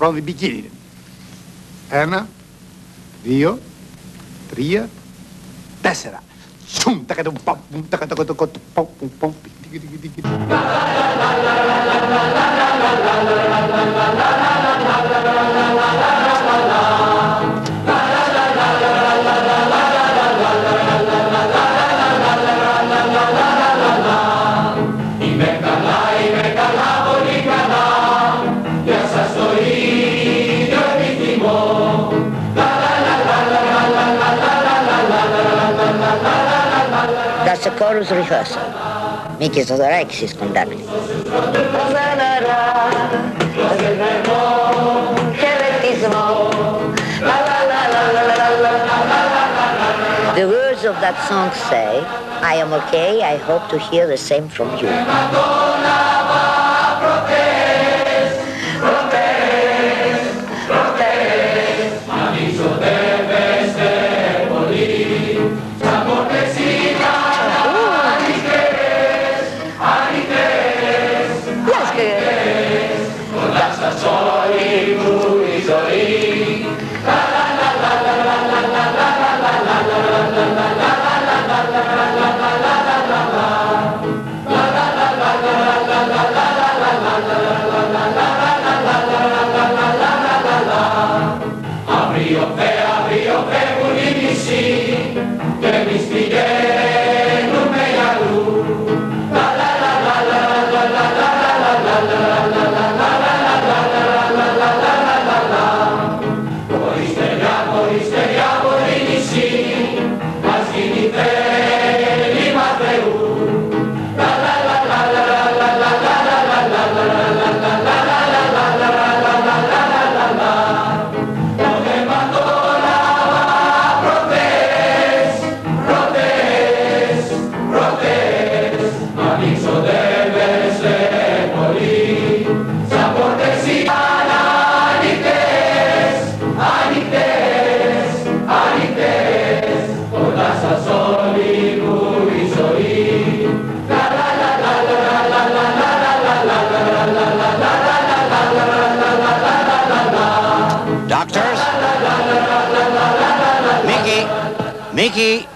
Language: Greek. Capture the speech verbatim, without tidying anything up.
from the beginning. Ένα, δύο, τρία, τέσσερα. Τσουμ, τα κατω, παμ, τα κατω, κατω, κατω, παμ, παμ, That's a chorus rehearsal. Mikis Theodorakis is conducting. The words of that song say, I am okay, I hope to hear the same from you. Doctors? Mickey? Mickey?